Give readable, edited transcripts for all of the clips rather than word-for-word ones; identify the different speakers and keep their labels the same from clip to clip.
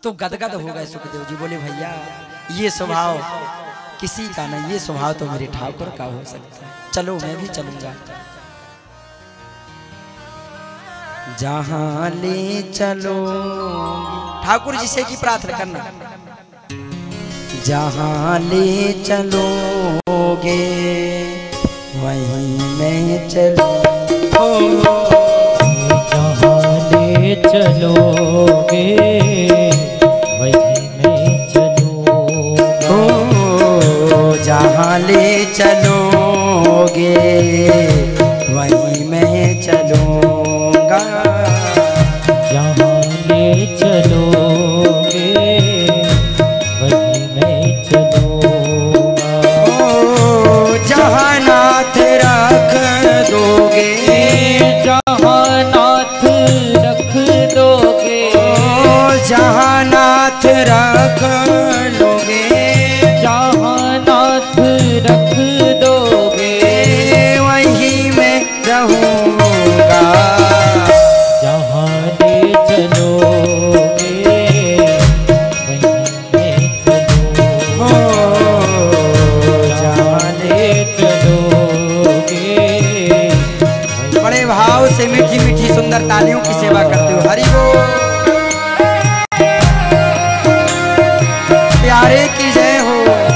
Speaker 1: तो गदगद हो गए सुखदेव जी। बोले भैया ये स्वभाव किसी का नहीं, ये स्वभाव तो मेरे ठाकुर का हो सकता है, चलो मैं भी चलूंगा। जहां ले चलो ठाकुर जी से की प्रार्थना करना, जहां ले चलोगे वहीं मैं चलो,
Speaker 2: जहां ले चलोगे वहीं मैं चलूंगा,
Speaker 1: जहां ले चलोगे वहीं मैं चलूंगा,
Speaker 2: जहां ले चलोगे वहीं मैं चलूंगा,
Speaker 1: जहां नाथ रख दोगे,
Speaker 2: जहां नाथ रख दोगे,
Speaker 1: जहां नाथ रख लोगे,
Speaker 2: जहां नाथ रख दोगे
Speaker 1: वहीं मैं रहूंगा,
Speaker 2: जहां ले चलोगे वहीं मैं चलूंगा, जहां ले चलोगे वहीं।
Speaker 1: बड़े भाव से मीठी मीठी सुंदर तालियों की सेवा करते हो। हरि बोल, प्यारे की जय हो।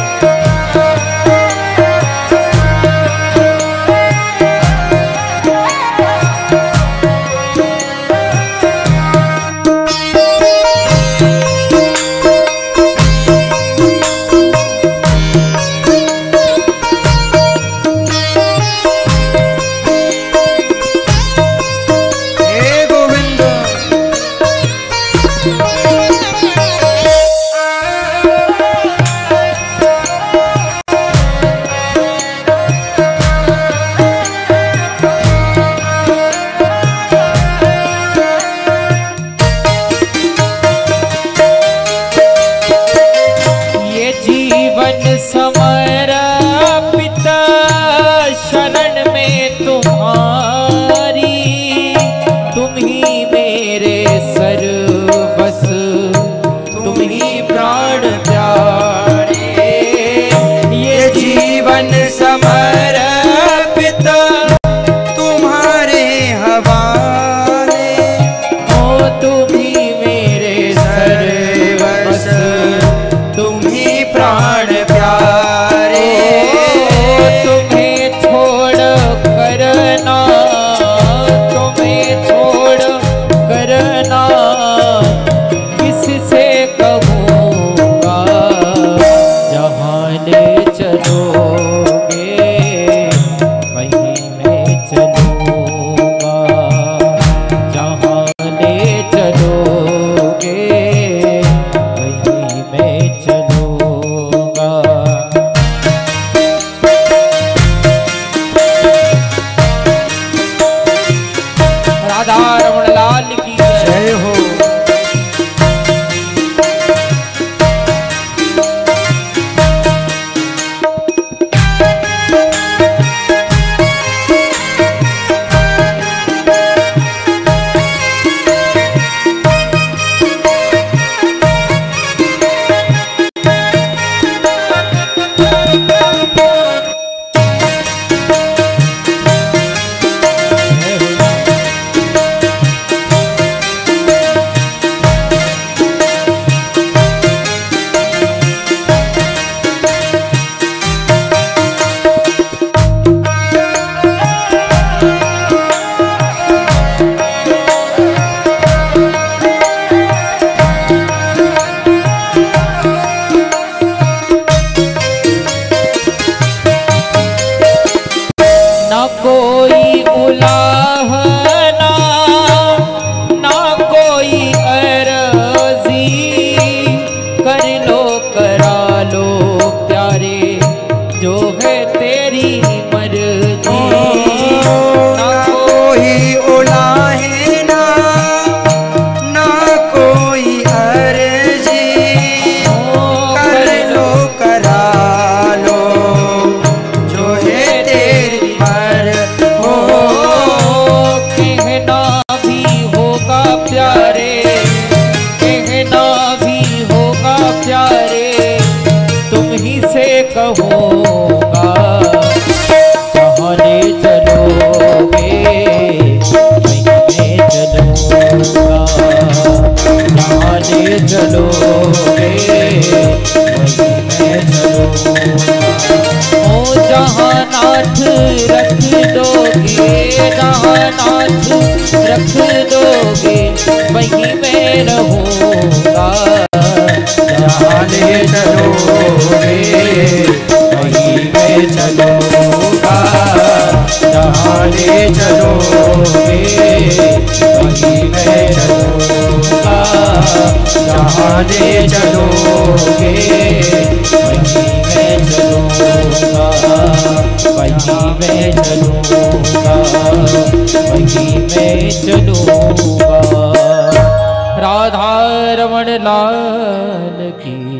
Speaker 2: समर्पित शरण में तुम्हारी, तुम ही मेरे सर्वस, तुम ही प्राण प्यारे, ये जीवन समर्पित तुम्हारे हवाले, ओ तुम ही मेरे सर्वस, तुम ही प्राण प्यारे, तुम्हें छोड़ करना, तुम्हें छोड़ करना रहूँगा। जहाँ ले चलोगे वहीं मैं चलूँगा। जहाँ ले चलोगे वहीं मैं चलूँगा। ओ जहाँ नाथ रख दोगे, जहाँ नाथ रख दोगे वहीं मैं रहूँगा। जहाँ ले चलोगे वहीं मैं चलूँगा। जहाँ ले चलोगे वहीं मैं चलूँगा। जहाँ ले चलोगे वहीं मैं चलूँगा। वहीं मैं चलूँगा। वहीं मैं चलूँगा। राधा रमण लाल की